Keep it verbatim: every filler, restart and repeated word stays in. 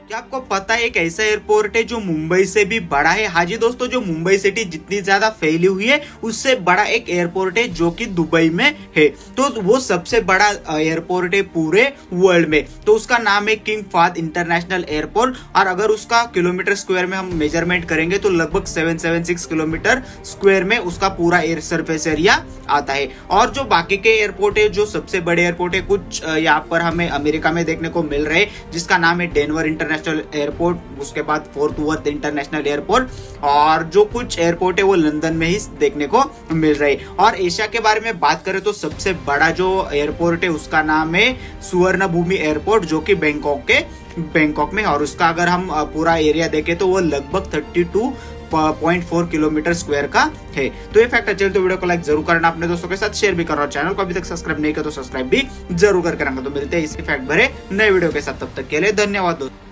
क्या आपको पता है एक ऐसा एयरपोर्ट है जो मुंबई से भी बड़ा है? हाँ जी दोस्तों, जो मुंबई सिटी जितनी ज्यादा फैली हुई है उससे बड़ा एक एयरपोर्ट है जो कि दुबई में है। तो वो सबसे बड़ा एयरपोर्ट है पूरे वर्ल्ड में। तो उसका नाम है किंग फाहद इंटरनेशनल एयरपोर्ट। और अगर उसका किलोमीटर स्क्वायर में हम मेजरमेंट करेंगे तो लगभग सात सौ छिहत्तर किलोमीटर स्क्वायर में उसका पूरा एयर सरफेस एरिया आता है। और जो बाकी के एयरपोर्ट है, जो सबसे बड़े एयरपोर्ट है, कुछ यहाँ पर हमें अमेरिका में देखने को मिल रहे हैं, जिसका नाम है डेनवर इंटरनेशनल एयरपोर्ट, उसके बाद फोर्ट वर्थ इंटरनेशनल एयरपोर्ट, और जो कुछ एयरपोर्ट है वो लंदन में ही देखने को मिल रहे हैं। और एशिया के बारे में बात करें तो सबसे बड़ा जो एयरपोर्ट है उसका नाम है सुवर्ण भूमि एयरपोर्ट, जो कि बैंकॉक के बैंकॉक में। और उसका अगर हम पूरा एरिया देखें तो वो लगभग बत्तीस पॉइंट चार किलोमीटर स्क्वायर का है। तो ये फैक्ट अच्छे तो वीडियो को लाइक जरूर करना, अपने दोस्तों के साथ शेयर भी करना, चैनल को अभी तक सब्सक्राइब नहीं किया तो सब्सक्राइब भी जरूर करके रखना। तो मिलते हैं इसी फैक्ट भरे नए वीडियो के साथ, तब तक के लिए धन्यवाद दोस्तों।